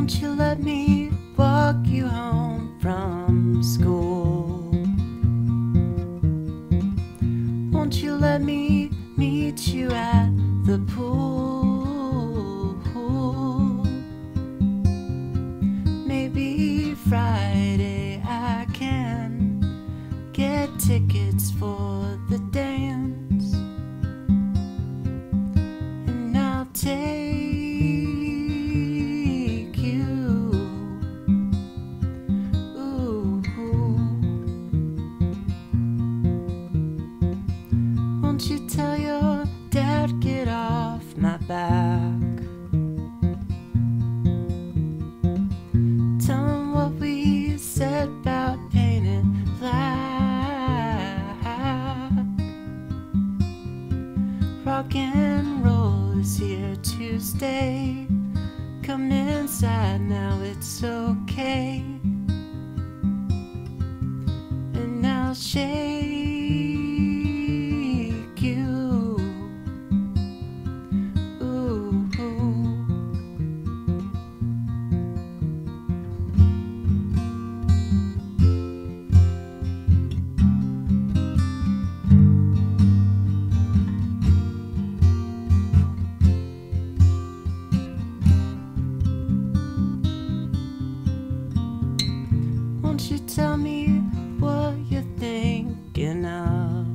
Won't you let me walk you home from school? Won't you let me meet you at the pool? Maybe Friday I can get tickets for the dance, and I'll take you. Ooh. Won't you tell your dad, get off my back? Tell him what we said about painting black. Rock and roll is here to stay. Come inside now, it's okay. And I'll shake you. Ooh. Won't you tell me what you're thinking of?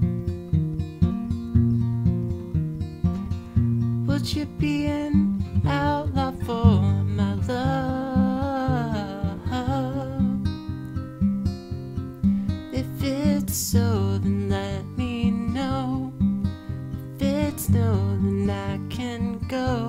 Would you be an outlaw for my love? If it's so, then let me know. If it's no, then I can go.